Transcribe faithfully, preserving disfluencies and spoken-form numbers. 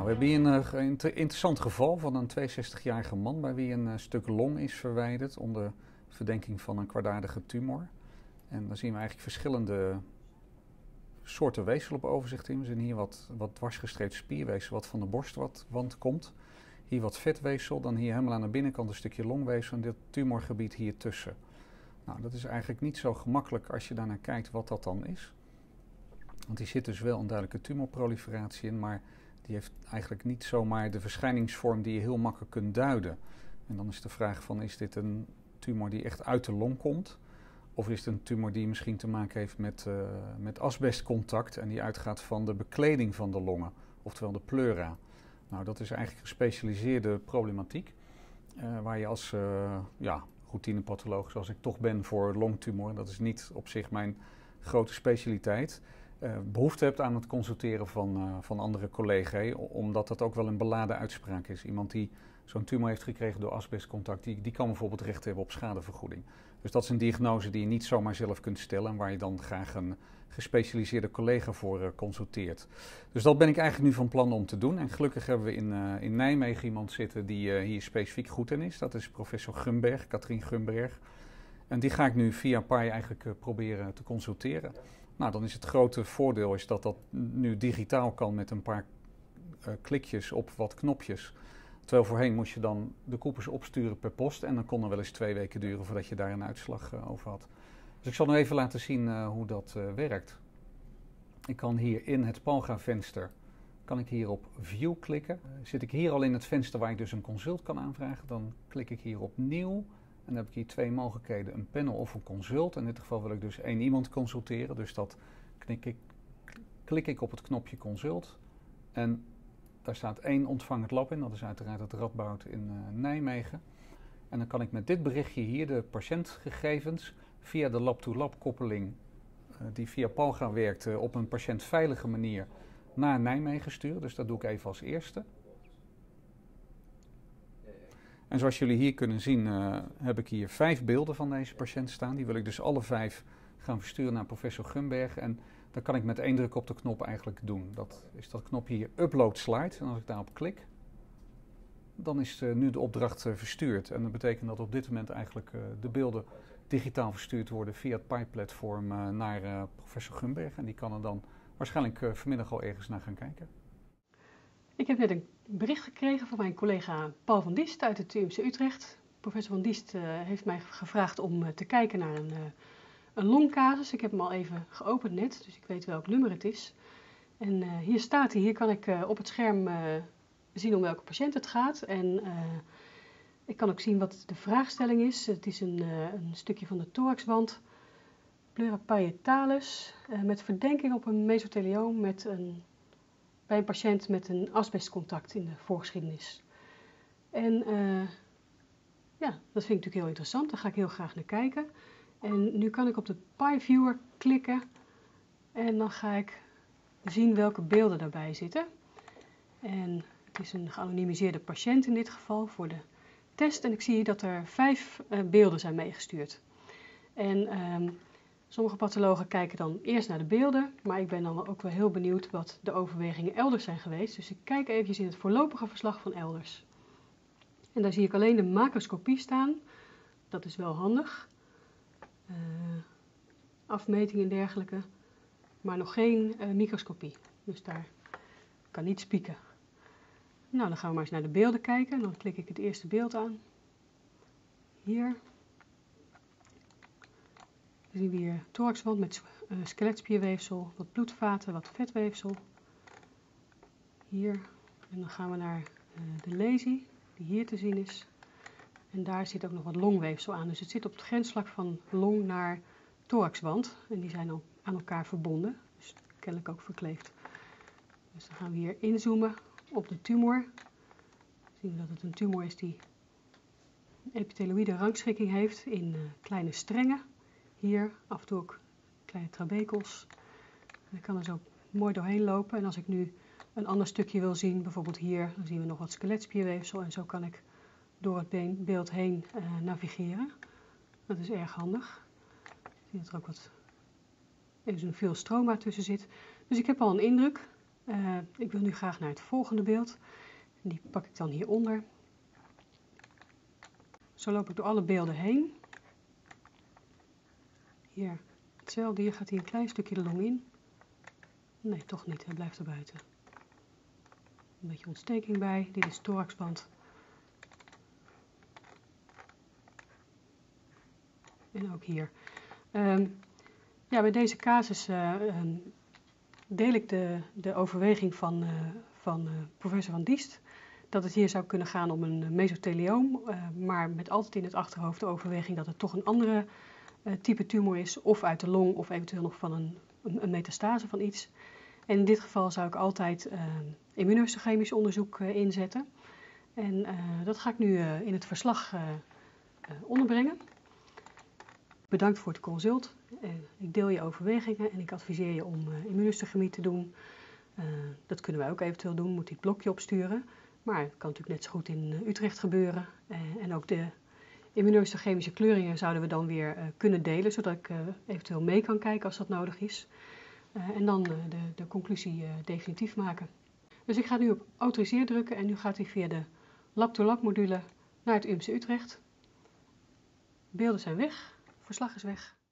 Nou, we hebben hier een uh, inter interessant geval van een tweeënzestigjarige man bij wie een uh, stuk long is verwijderd onder verdenking van een kwaadaardige tumor. En dan zien we eigenlijk verschillende soorten weefsel op overzicht in. We zien hier wat, wat dwarsgestreept spierweefsel wat van de borstwand komt. Hier wat vetweefsel, dan hier helemaal aan de binnenkant een stukje longweefsel en dit tumorgebied hier tussen. Nou, dat is eigenlijk niet zo gemakkelijk als je daarnaar kijkt wat dat dan is. Want hier zit dus wel een duidelijke tumorproliferatie in, maar die heeft eigenlijk niet zomaar de verschijningsvorm die je heel makkelijk kunt duiden. En dan is de vraag van, is dit een tumor die echt uit de long komt? Of is het een tumor die misschien te maken heeft met, uh, met asbestcontact en die uitgaat van de bekleding van de longen, oftewel de pleura. Nou, dat is eigenlijk gespecialiseerde problematiek, uh, waar je als uh, ja, routinepatholoog, zoals ik toch ben voor longtumor, dat is niet op zich mijn grote specialiteit, Uh, behoefte hebt aan het consulteren van, uh, van andere collega's, omdat dat ook wel een beladen uitspraak is. Iemand die zo'n tumor heeft gekregen door asbestcontact, die, die kan bijvoorbeeld recht hebben op schadevergoeding. Dus dat is een diagnose die je niet zomaar zelf kunt stellen en waar je dan graag een gespecialiseerde collega voor uh, consulteert. Dus dat ben ik eigenlijk nu van plan om te doen. En gelukkig hebben we in, uh, in Nijmegen iemand zitten die uh, hier specifiek goed in is. Dat is professor Gumberg, Katrien Gumberg. En die ga ik nu via P A I eigenlijk uh, proberen te consulteren. Nou, dan is het grote voordeel is dat dat nu digitaal kan met een paar uh, klikjes op wat knopjes. Terwijl voorheen moest je dan de koepels opsturen per post en dan kon er wel eens twee weken duren voordat je daar een uitslag uh, over had. Dus ik zal nu even laten zien uh, hoe dat uh, werkt. Ik kan hier in het Palga-venster, kan ik hier op View klikken. Uh, zit ik hier al in het venster waar ik dus een consult kan aanvragen, dan klik ik hier op Nieuw. En dan heb ik hier twee mogelijkheden, een panel of een consult. In dit geval wil ik dus één iemand consulteren, dus dat klik ik, klik ik op het knopje consult. En daar staat één ontvangend lab in, dat is uiteraard het Radboud in uh, Nijmegen. En dan kan ik met dit berichtje hier de patiëntgegevens via de lab-to-lab koppeling uh, die via Palga werkt uh, op een patiëntveilige manier naar Nijmegen sturen. Dus dat doe ik even als eerste. En zoals jullie hier kunnen zien, uh, heb ik hier vijf beelden van deze patiënt staan. Die wil ik dus alle vijf gaan versturen naar professor Gumberg. En dat kan ik met één druk op de knop eigenlijk doen. Dat is dat knopje hier, upload slide. En als ik daarop klik, dan is uh, nu de opdracht uh, verstuurd. En dat betekent dat op dit moment eigenlijk uh, de beelden digitaal verstuurd worden via het P A I-platform uh, naar uh, professor Gumberg. En die kan er dan waarschijnlijk uh, vanmiddag al ergens naar gaan kijken. Ik heb net een bericht gekregen van mijn collega Paul van Diest uit het U M C Utrecht. Professor van Diest uh, heeft mij gevraagd om uh, te kijken naar een, uh, een longcasus. Ik heb hem al even geopend net, dus ik weet welk nummer het is. En uh, hier staat hij, hier kan ik uh, op het scherm uh, zien om welke patiënt het gaat. En uh, ik kan ook zien wat de vraagstelling is. Het is een, uh, een stukje van de thoraxwand, pleura parietalis, uh, met verdenking op een mesothelioom met een... bij een patiënt met een asbestcontact in de voorgeschiedenis. En uh, ja, dat vind ik natuurlijk heel interessant, daar ga ik heel graag naar kijken. En nu kan ik op de P A I-viewer klikken en dan ga ik zien welke beelden daarbij zitten. En het is een geanonimiseerde patiënt in dit geval voor de test. En ik zie dat er vijf uh, beelden zijn meegestuurd. En... Um, Sommige pathologen kijken dan eerst naar de beelden, maar ik ben dan ook wel heel benieuwd wat de overwegingen elders zijn geweest. Dus ik kijk eventjes in het voorlopige verslag van elders. En daar zie ik alleen de macroscopie staan. Dat is wel handig. Uh, afmetingen en dergelijke, maar nog geen uh, microscopie. Dus daar kan niet spieken. Nou, dan gaan we maar eens naar de beelden kijken. Dan klik ik het eerste beeld aan. Hier. Dan zien we hier thoraxwand met uh, skeletspierweefsel, wat bloedvaten, wat vetweefsel. Hier. En dan gaan we naar uh, de lesie, die hier te zien is. En daar zit ook nog wat longweefsel aan. Dus het zit op het grensvlak van long naar thoraxwand. En die zijn al aan elkaar verbonden. Dus kennelijk ook verkleefd. Dus dan gaan we hier inzoomen op de tumor. Dan zien we dat het een tumor is die epithelioïde rangschikking heeft in uh, kleine strengen. Hier af en toe ook kleine trabekels. En ik kan er zo mooi doorheen lopen. En als ik nu een ander stukje wil zien, bijvoorbeeld hier, dan zien we nog wat skeletspierweefsel. En zo kan ik door het beeld heen uh, navigeren. Dat is erg handig. Ik zie dat er ook wat even veel stroma tussen zit. Dus ik heb al een indruk Uh, ik wil nu graag naar het volgende beeld. Die pak ik dan hieronder. Zo loop ik door alle beelden heen. Hier hetzelfde, hier gaat hij een klein stukje de long in. Nee, toch niet, hij blijft er buiten. Een beetje ontsteking bij, dit is thoraxband. En ook hier. Um, ja, bij deze casus uh, um, deel ik de, de overweging van, uh, van uh, professor Van Diest. Dat het hier zou kunnen gaan om een mesothelioom, uh, maar met altijd in het achterhoofd de overweging dat het toch een andere uh, type tumor is, of uit de long, of eventueel nog van een, een, een metastase van iets. En in dit geval zou ik altijd uh, immunohistochemisch onderzoek uh, inzetten. En uh, dat ga ik nu uh, in het verslag uh, uh, onderbrengen. Bedankt voor het consult. Uh, ik deel je overwegingen en ik adviseer je om uh, immunohistochemie te doen. Uh, dat kunnen wij ook eventueel doen, moet je het blokje opsturen. Maar het kan natuurlijk net zo goed in uh, Utrecht gebeuren. Uh, en ook de immunohistochemische kleuringen zouden we dan weer uh, kunnen delen, zodat ik uh, eventueel mee kan kijken als dat nodig is. Uh, en dan uh, de, de conclusie uh, definitief maken. Dus ik ga nu op autoriseer drukken en nu gaat hij via de lab-to-lab module naar het U M C Utrecht. Beelden zijn weg, verslag is weg.